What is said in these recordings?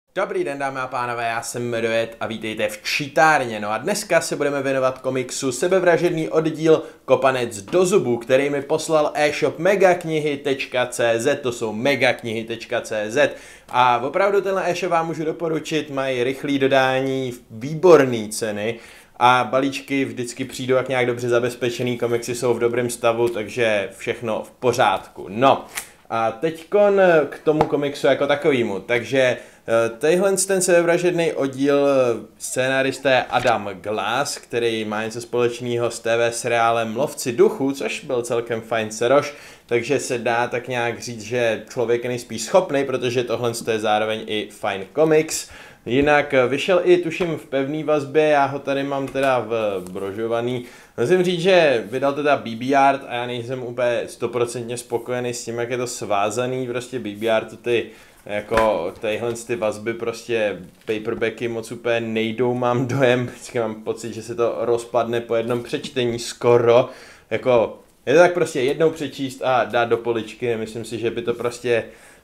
Dobrý den, dámy a pánové, já jsem Medojet a vítejte v čítárně. No a dneska se budeme věnovat komiksu Sebevražedný oddíl Kopanec do zubu, který mi poslal e-shop megaknihy.cz, to jsou megaknihy.cz a opravdu tenhle e-shop vám můžu doporučit, mají rychlé dodání, výborné ceny a balíčky vždycky přijdou jak nějak dobře zabezpečený, komiksy jsou v dobrém stavu, takže všechno v pořádku. No a teďkon k tomu komiksu jako takovýmu, takže tenhle ten sebevražedný oddíl scénarista je Adam Glass, který má něco společného s TV seriálem Lovci duchů, což byl celkem fajn seroš, takže se dá tak nějak říct, že člověk je nejspíš schopný, protože tohle je zároveň i fajn komiks. Jinak vyšel i tuším v pevné vazbě, já ho tady mám teda v brožovaný. Musím říct, že vydal teda BB Art a já nejsem úplně 100% spokojený s tím, jak je to svázaný, prostě BB Artu ty jako ty vazby prostě paperbacky moc úplně nejdou, mám dojem, vždycky mám pocit, že se to rozpadne po jednom přečtení skoro, jako je to tak prostě jednou přečíst a dát do poličky, myslím si, že by to prostě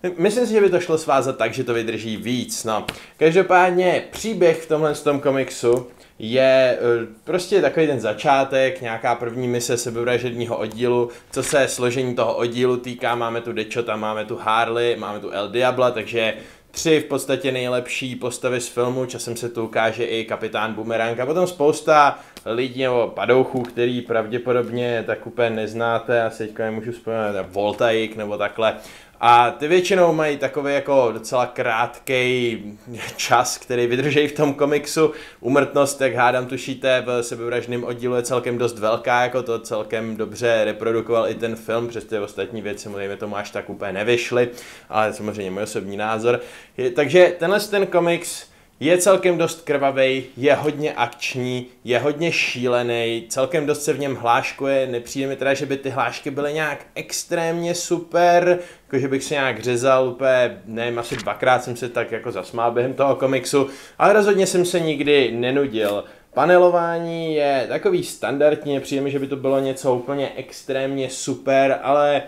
šlo svázat tak, že to vydrží víc, no. Každopádně příběh v tomhle komiksu je prostě takový ten začátek, nějaká první mise sebevražedního oddílu. Co se složení toho oddílu týká, máme tu Dečota, máme tu Harley, máme tu El Diabla, takže tři v podstatě nejlepší postavy z filmu, časem se tu ukáže i kapitán Boomerang a potom spousta lidí nebo padouchů, který pravděpodobně tak úplně neznáte, asi teďka nemůžu vzpomínat, Voltaik nebo takhle. A ty většinou mají takový jako docela krátký čas, který vydrží v tom komiksu. Úmrtnost, jak hádám tušíte, v sebevraždném oddílu je celkem dost velká, jako to celkem dobře reprodukoval i ten film, přestože ostatní věci, dejme tomu, až tak úplně nevyšly, ale samozřejmě můj osobní názor. Takže ten komiks je celkem dost krvavej, je hodně akční, je hodně šílený, celkem dost se v něm hláškuje, nepřijde mi teda, že by ty hlášky byly nějak extrémně super, jakože bych se nějak řezal úplně, nevím, asi dvakrát jsem se tak jako zasmál během toho komiksu, ale rozhodně jsem se nikdy nenudil. Panelování je takový standardní, přijde mi, že by to bylo něco úplně extrémně super, ale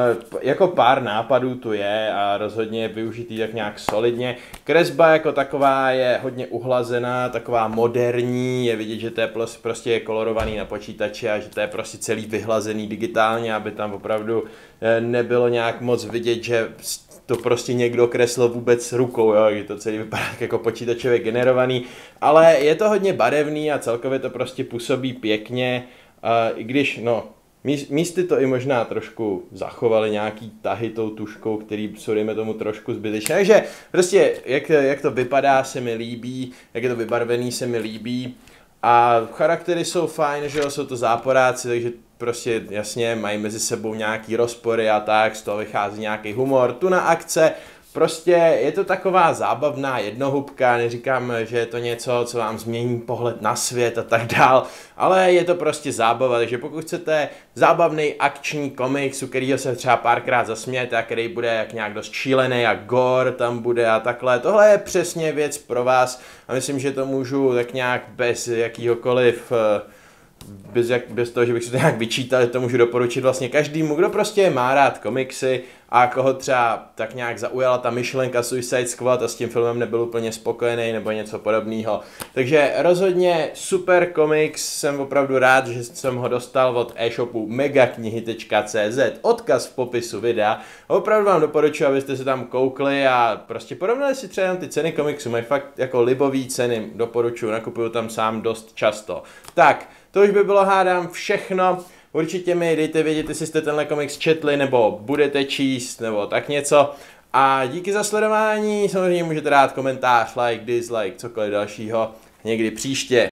jako pár nápadů tu je a rozhodně je využitý tak nějak solidně. Kresba jako taková je hodně uhlazená, taková moderní, je vidět, že to je prostě kolorovaný na počítači a že to je prostě celý vyhlazený digitálně, aby tam opravdu nebylo nějak moc vidět, že to prostě někdo kreslil vůbec rukou, jo, že to celý vypadá jako počítačově generovaný, ale je to hodně barevný a celkově to prostě působí pěkně, i když, no, místy to i možná trošku zachovali nějaký tahy tou tuškou, který jsou, dejme tomu, trošku zbytečné, takže prostě jak to vypadá se mi líbí, jak je to vybarvený se mi líbí a charaktery jsou fajn, že jo, jsou to záporáci, takže prostě jasně mají mezi sebou nějaký rozpory a tak, z toho vychází nějaký humor, tu na akce, prostě je to taková zábavná jednohubka, neříkám, že je to něco, co vám změní pohled na svět a tak dál, ale je to prostě zábava, takže pokud chcete zábavný akční komiks, u kterýho se třeba párkrát zasmějete a který bude jak nějak dost šílený a gore tam bude a takhle, tohle je přesně věc pro vás a myslím, že to můžu tak nějak bez jakýhokoliv bez toho, že bych si to nějak vyčítal, že to můžu doporučit vlastně každému, kdo prostě má rád komiksy a koho třeba tak nějak zaujala ta myšlenka Suicide Squad a s tím filmem nebyl úplně spokojený nebo něco podobného. Takže rozhodně super komiks, jsem opravdu rád, že jsem ho dostal od e-shopu megaknihy.cz, odkaz v popisu videa. Opravdu vám doporučuji, abyste se tam koukli a prostě porovnali si třeba ty ceny komiksu, mají fakt jako libový ceny, doporučuji, nakupuju tam sám dost často. Tak, to už by bylo, hádám, všechno. Určitě mi dejte vědět, jestli jste tenhle komiks četli, nebo budete číst, nebo tak něco. A díky za sledování, samozřejmě můžete dát komentář, like, dislike, cokoliv dalšího někdy příště.